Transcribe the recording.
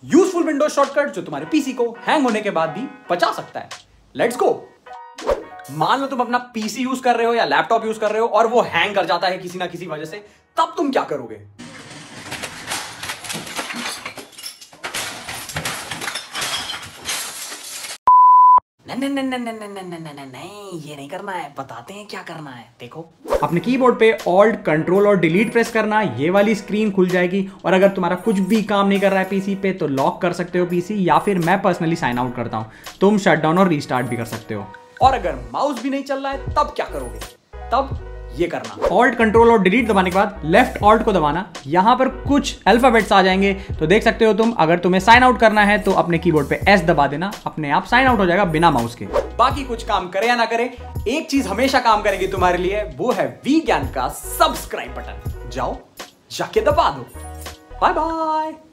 Useful Windows shortcut जो तुम्हारे PC को हैंग होने के बाद भी बचा सकता है। Let's go. मान लो तुम अपना पीसी यूज कर रहे हो या लैपटॉप यूज कर रहे हो और वो हैंग कर जाता है किसी ना किसी वजह से, तब तुम क्या करोगे? नहीं, ये नहीं करना है, बताते हैं क्या करना है। देखो, अपने कीबोर्ड पे ऑल्ट कंट्रोल और डिलीट प्रेस करना, ये वाली स्क्रीन खुल जाएगी और अगर तुम्हारा कुछ भी काम नहीं कर रहा है पीसी पे तो लॉक कर सकते हो पीसी, या फिर मैं पर्सनली साइन आउट करता हूं, तुम शटडाउन और रीस्टार्ट भी कर सकते हो। और अगर माउस भी नहीं चल रहा है तब क्या करोगे? तब ये करना, ऑल्ट कंट्रोल और डिलीट दबाने के बाद लेफ्ट ऑल्ट को दबाना, यहां पर कुछ अल्फाबेट्स आ जाएंगे तो देख सकते हो तुम। अगर तुम्हें साइन आउट करना है तो अपने कीबोर्ड पे एस दबा देना, अपने आप साइन आउट हो जाएगा बिना माउस के। बाकी कुछ काम करे या ना करे, एक चीज हमेशा काम करेगी तुम्हारे लिए, वो है वी ज्ञान का सब्सक्राइब बटन। जाओ जाके दबा दो। Bye bye.